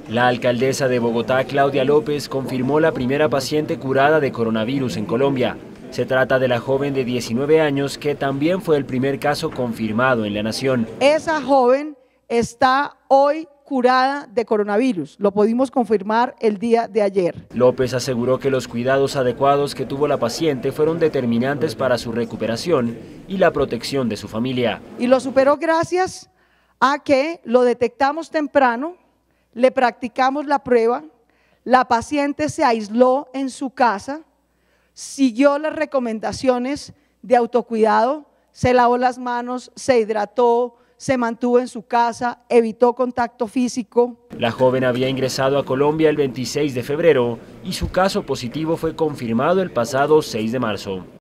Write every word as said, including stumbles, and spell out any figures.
La alcaldesa de Bogotá, Claudia López, confirmó la primera paciente curada de coronavirus en Colombia. Se trata de la joven de diecinueve años que también fue el primer caso confirmado en la nación. Esa joven está hoy curada de coronavirus, lo pudimos confirmar el día de ayer. López aseguró que los cuidados adecuados que tuvo la paciente fueron determinantes para su recuperación y la protección de su familia. Y lo superó gracias a que lo detectamos temprano, le practicamos la prueba, la paciente se aisló en su casa, siguió las recomendaciones de autocuidado, se lavó las manos, se hidrató, se mantuvo en su casa, evitó contacto físico. La joven había ingresado a Colombia el veintiséis de febrero y su caso positivo fue confirmado el pasado seis de marzo.